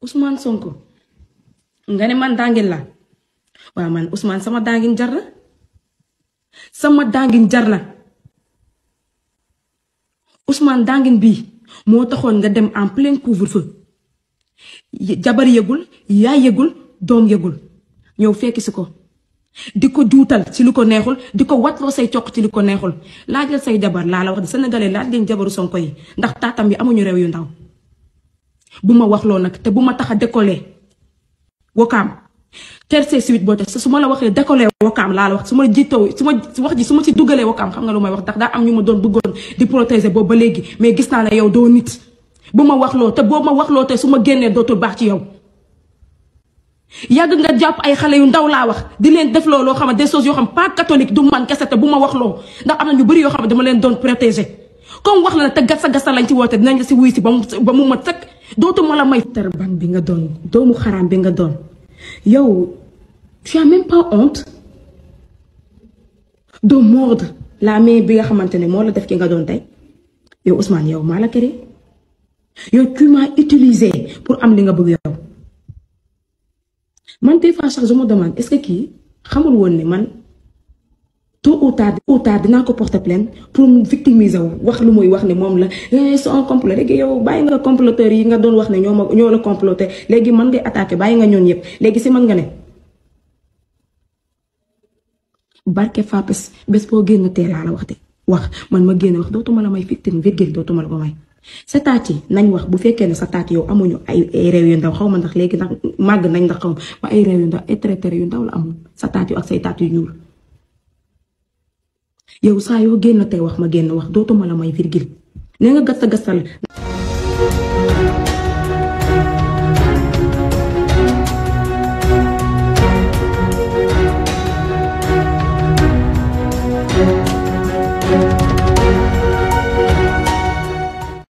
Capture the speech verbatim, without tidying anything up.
Ousmane Sonko nga ne man dangin la waaw man Ousmane sama dangin jar na sama dangin jar na Ousmane dangin bii moo taxoon nga dem en plein couvre-feu jabar yëgul yaay yëgul doom yëgul ñëw fekki si ko di ko juutal ci lu ko neexul di ko watloo say coq ci lu ko neexul laajal say jabar laa la wax di sénégalais laaj leen jabaru Sonko yi ndax taatam bi amuñu réew yu ndaw bu ma waxloo nag te bu ma tax a décoller Wakaam terce suite boo tax su ma la waxee décoller Wakaam laa la wax su ma jiitoo su ma wax ji su ma ci dugalee Wakaam xam nga lu may wax ndax daa am ñu ma doon bëggoon di protéger boobu ba léegi mais gis naa ne yow doo nit bu ma waxloo te boo ma waxloo te su ma génnee dootul baax ci yow yàgg nga jàpp ay xale yu ndaw laa wax di leen def loo loo xam ne des choses yoo xam pas catholique du man kese te bu ma waxloo ndax am na ñu bëri yoo xam ne dama leen doon protéger comme wax la ne te gasa gasa lañ ci woote dinañ la si wuy si ba mu ba mu mat sëkk dootuma la may terban bi nga doon doomu xaraam bi nga doon yow tu as même pas honte de mordre la main bi nga xamante ne moo la def ki nga doon tey yow Ousmane yow maa la kere yow tu m'as utilisé pour am li nga bëgg yow man des fois sax je me demande est-ce que kii xamul woon ne man tôt ou tard tôt ou tard dinaa ko porter plainte pour mu victimiser wu wax lu muy wax ne moom la c'est un complot léegi yow bàyyi nga comploteurs yi nga doon wax ne ñoo ma ñoo la comploté léegi mën ngay attaqué bàyyi nga ñoon yëpp léegi si mën nga ne barke Fapes bés boo génn teel laa la wax de wax man ma génn wax dootuma la may victime virgule dootuma la ko may sa taat yi nañ wax bu fekkee ne sa taat yow amuñu ay ay réew yu ndaw xaw ma ndax léegi ndax màgg nañ ndax xaw ma ay réew yu ndaw ay traité yu ndaw la amul sa taat yu ak say taat yu ñuul yow saa yoo génn tey wax ma génn wax dootuma la may virgule nee nga gasta gastal